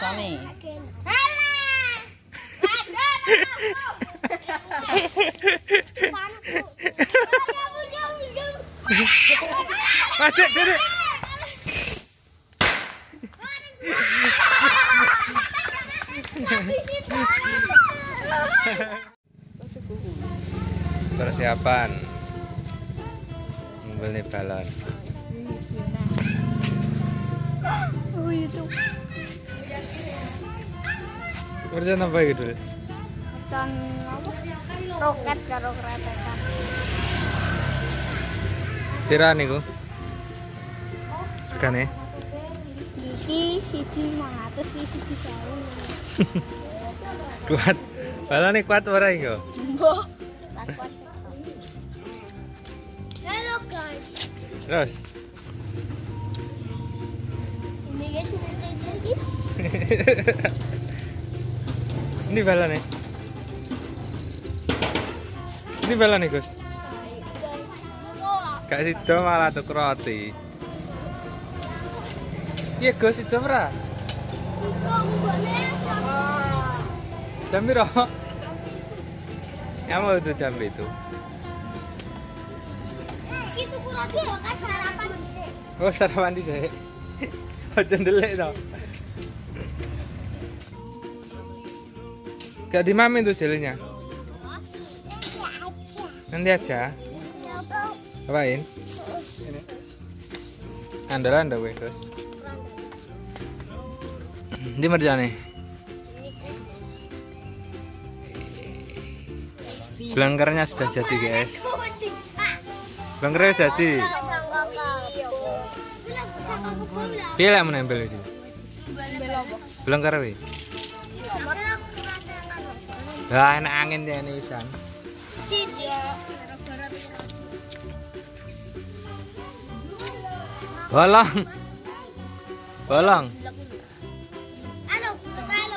rasane. Padek, Dek. Persiapan membeli balon. Oh itu. Kerjaan apa gitu? Kan roket karo kretetan. Pira niku? Regane? Iki siji 500 iki siji 1000. Kuat. Balone kuat ora iki? Mbah. Takut. Halo guys. Terus. Ini guys sudah guys. Ini balone. Ini balone, Gus. Gak sido malah tuku roti. Iya, Gus, sido ora? Jam piro? Ya mau itu jam itu. Itu kurang kan sarapan dhisik. Oh, sarapan dhisik. Aja ndelik to. Gak dimamin tuh jelinya. Nanti aja. Apain? Andalan dah weh, Gus. Di merjane. Blengkernya sudah jadi, guys. Blengkernya sudah jadi. Piye lek menempel iki? Blengker weh. Lah enak angin ya ini wisan. Bolong. Bolong. Halo, halo.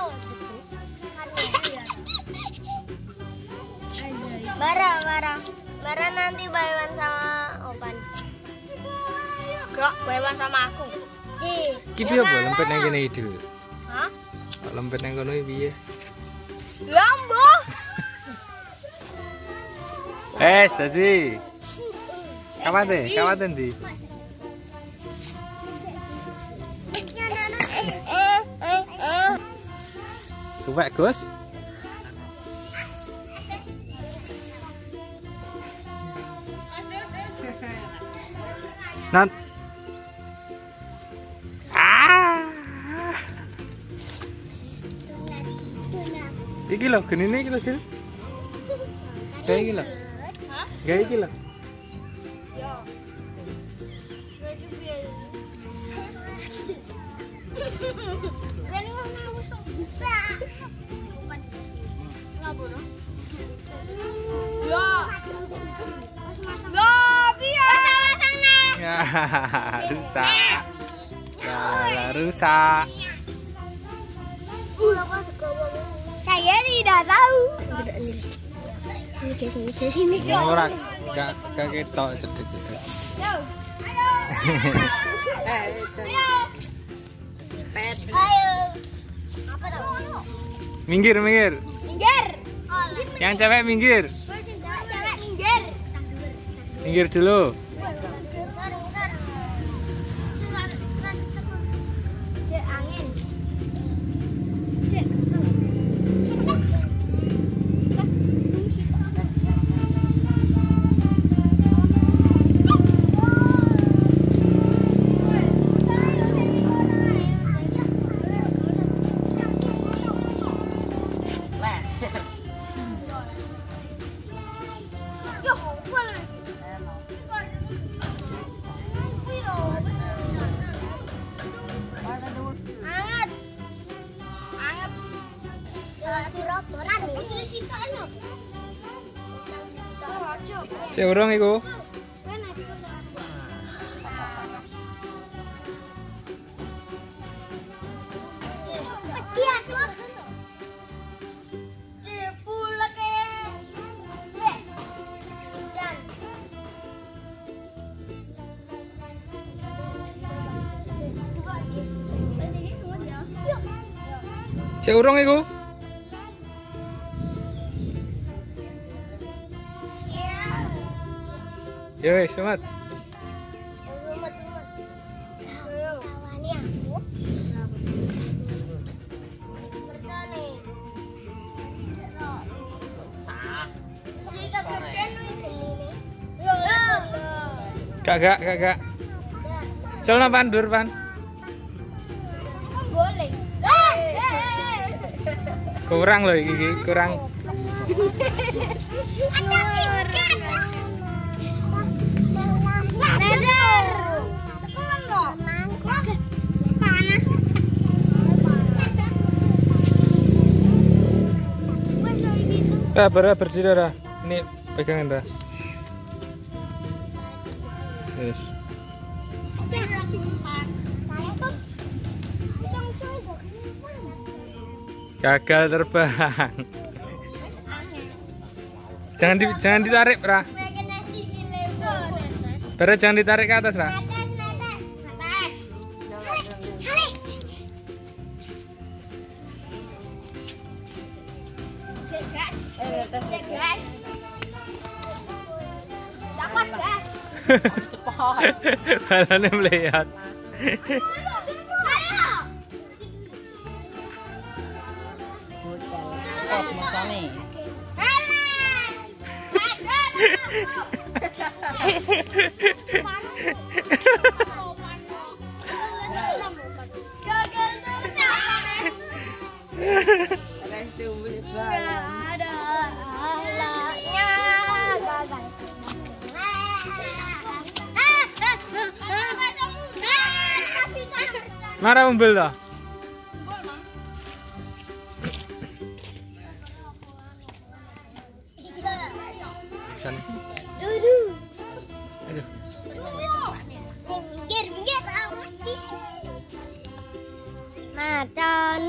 Bara nanti baywan sama Opan. Gak, baywan sama aku. Ki piye apa lempet nang kene iki dulu? Hah? Kok lempet nang kono iki piye? Lambo. Tadi. Kapan deh? Kapan nanti? Suwek, Gus. Nan. Iki lho, genine iki lho, Dil. Kayak iki lho. Hah? Kayak iki lho. Yo. Ben ngono wis buka. Ngono. Yo. Yo, piye? Pasang-pasangna. Ya, rusak. Ya, rusak. Saya tidak tahu. Ini ke sini. Ora gak ketok cedek-cedek. Yo. Ayo. Ayo. Pet. Ayo. Apa tuh? Minggir, minggir. Minggir. Yang cewek minggir. Cewek minggir. Minggir dulu. Cek angin. Cek urung iku. Cek urung iku. Ya wis, semat. Kagak. Soalnya pandur, Pan. Boleh. Kurang loh iki, kurang. Berdiri dah. Ini pegangan dah. Yes. Gagal terbang. Jangan ditarik, Ra. Bara jangan ditarik ke atas, Ra. Dapat, guys. Balane melihat. Marah umbel dah. Sana. Ayo. Pinggir. Macan.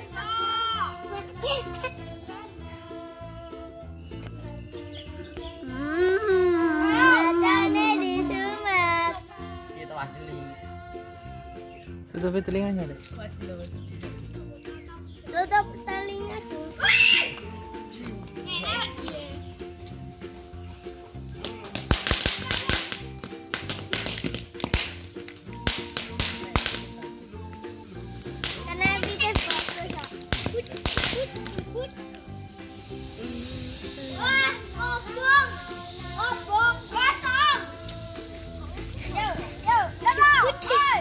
Macannya di sungai. Tutup telinganya deh. Tutup telinga dulu. Karena kita foto ya. Wah, obong kosong. Yo, teman.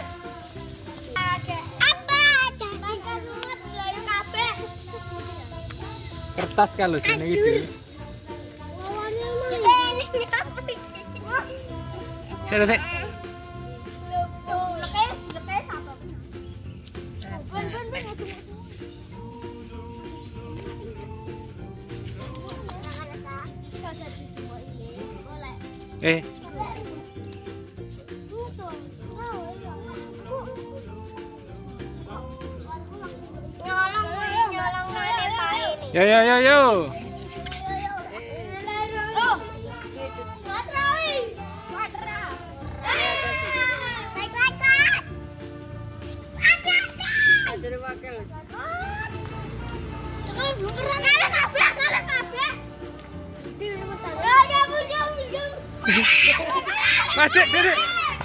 Kertas kalau sini gitu. Saya Yo. Masuk, duduk.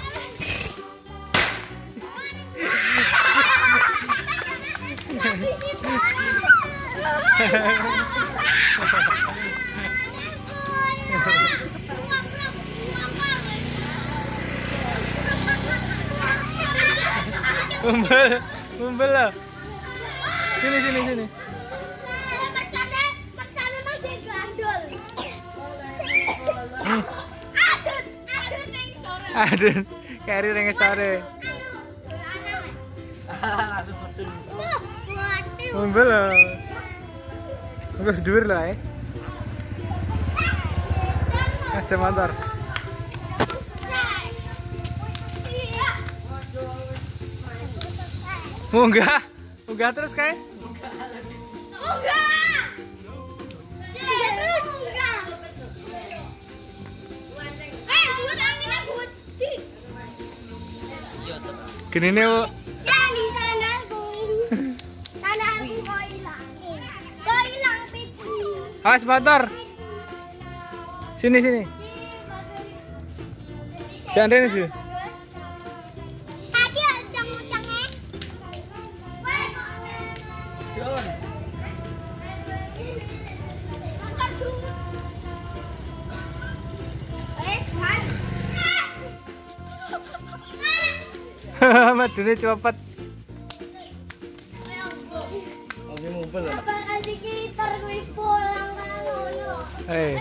Umbel lah. Sini. Adun, kari ring sore. Umbel lah. Umbel dhuwur lah Mas motor. Munggah terus kae. Gini nih, Bu. Yang di sandalku. Sandalku kok hilang. Awas motor. Sini sini. Jangan Rene sih. Tadi ucang-ucangnya. Madune cepet. Oke ngumpul lah. Apa kali kita pulang kalau Eh.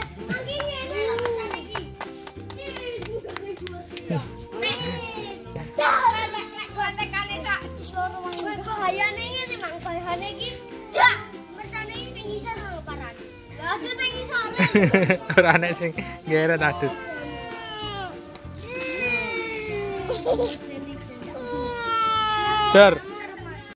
Ora ana sing ngeret adut. Dar.